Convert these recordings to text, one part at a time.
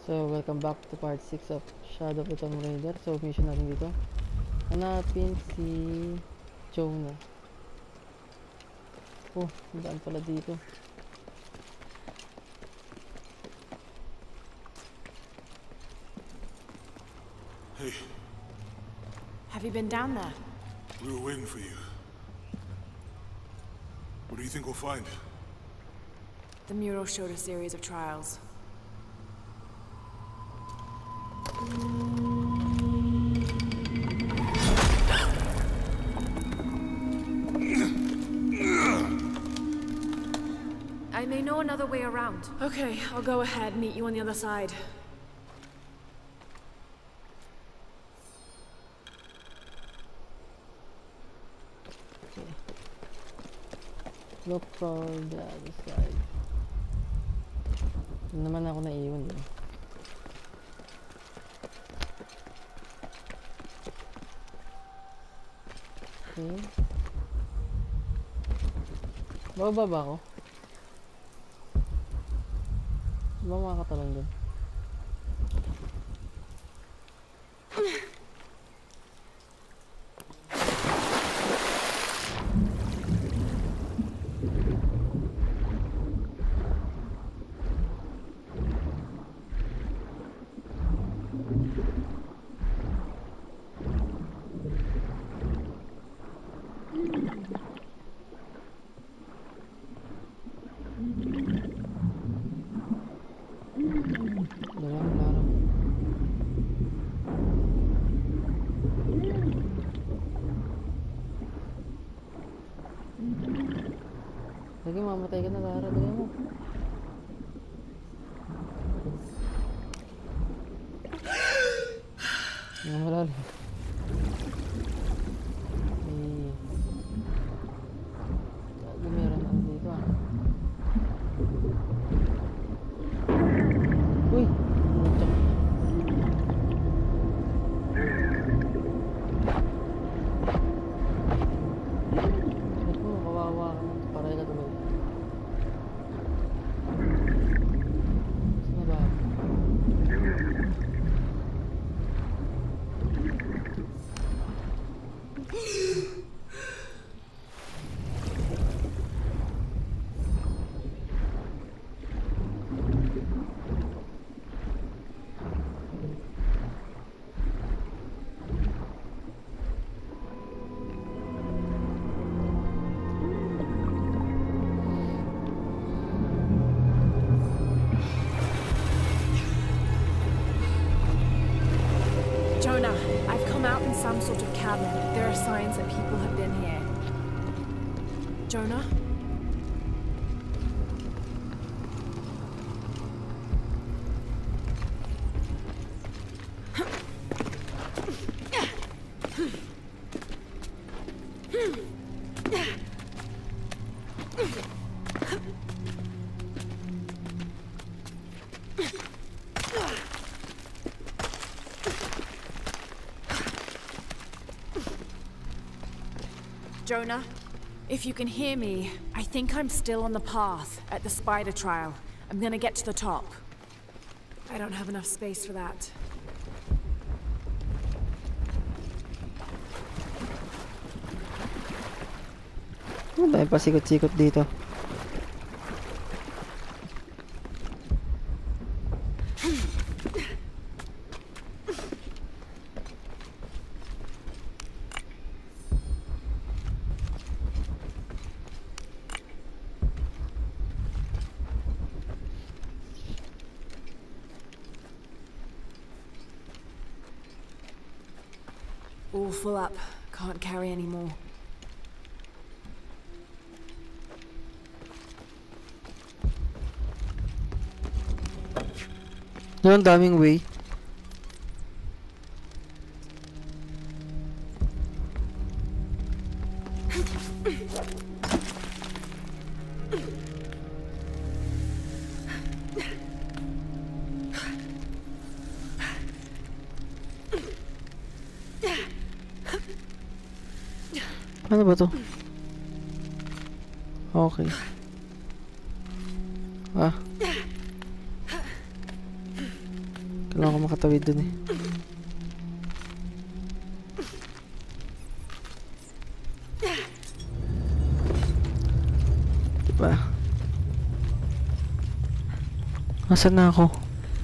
So, welcome back to part 6 of Shadow of the Tomb Raider. So, mission natin dito. Hanapin si Jonah. Oh, daan pala dito. Hey, Have you been down there? we were waiting for you. What do you think we'll find? The mural showed a series of trials. I may know another way around. Okay, I'll go ahead, meet you on the other side. Look for the other side. Hindi naman ako naiwan eh. Okay. Bababa ba ako? Di ba makakatalon dun? Lagi mamatay ka na, Lara. Dali mo. Malalim. Gago, meron ano dito ah. Uy! Muchak. Ba't mo, kawawa ka na. Paray ka tuloy. Saan na ba? Jonah, I've come out in some sort of cabin. There are signs that people have been here. Jonah? Jonah, if you can hear me, I think I'm still on the path at the spider trial. I'm gonna get to the top. I don't have enough space for that. Ano ba yung pasikot-sikot dito? All full up. Can't carry any more. Ang daming way. Ano ba to? Okay. Ah. Kailangan ko makatawid dun eh. Diba? Nasaan na ako?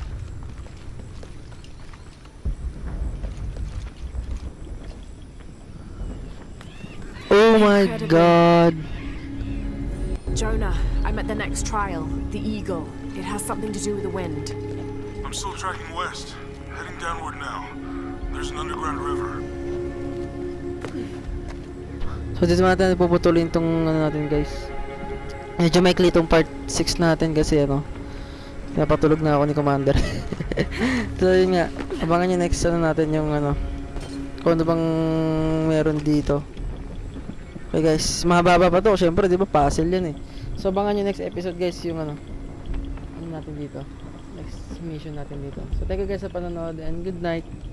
Oh my god! Jonah, I'm at the next trial, the Eagle. It has something to do with the wind. I'm still tracking west, heading downward now. There's an underground river. So dito natin puputulin tong ano natin guys. Medyo maikli tong part 6 natin kasi ano. Napatulog na ako ni Commander. So yun nga, abangan nyo next ano natin yung ano. Kung ano bang meron dito. Okay guys, mahaba pa to. Syempre, di ba puzzle yan eh. So abangan nyo next episode guys yung ano. Ano natin dito. Next mission natin dito. So thank you guys sa panonood and good night.